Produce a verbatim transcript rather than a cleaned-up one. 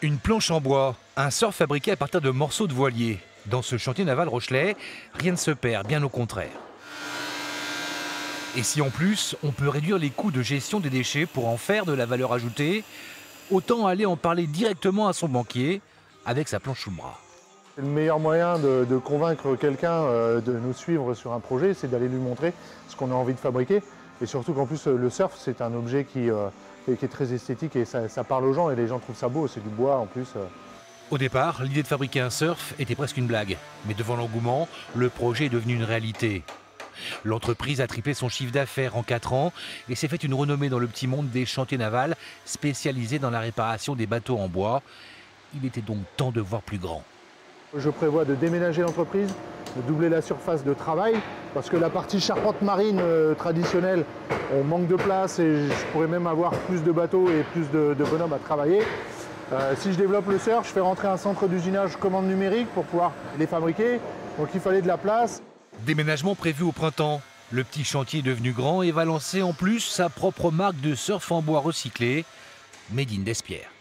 Une planche en bois, un surf fabriqué à partir de morceaux de voilier. Dans ce chantier naval Rochelet, rien ne se perd, bien au contraire. Et si en plus, on peut réduire les coûts de gestion des déchets pour en faire de la valeur ajoutée, autant aller en parler directement à son banquier avec sa planche sous le bras. Le meilleur moyen de, de convaincre quelqu'un euh, de nous suivre sur un projet, c'est d'aller lui montrer ce qu'on a envie de fabriquer. Et surtout qu'en plus, le surf, c'est un objet qui, euh, qui est très esthétique et ça, ça parle aux gens et les gens trouvent ça beau. C'est du bois en plus. Euh. Au départ, l'idée de fabriquer un surf était presque une blague. Mais devant l'engouement, le projet est devenu une réalité. L'entreprise a triplé son chiffre d'affaires en quatre ans et s'est fait une renommée dans le petit monde des chantiers navals spécialisés dans la réparation des bateaux en bois. Il était donc temps de voir plus grand. Je prévois de déménager l'entreprise, de doubler la surface de travail, parce que la partie charpente marine euh, traditionnelle, on manque de place et je pourrais même avoir plus de bateaux et plus de, de bonhommes à travailler. Euh, si je développe le surf, je fais rentrer un centre d'usinage commande numérique pour pouvoir les fabriquer, donc il fallait de la place. Déménagement prévu au printemps. Le petit chantier est devenu grand et va lancer en plus sa propre marque de surf en bois recyclé, Made in d'Espierres.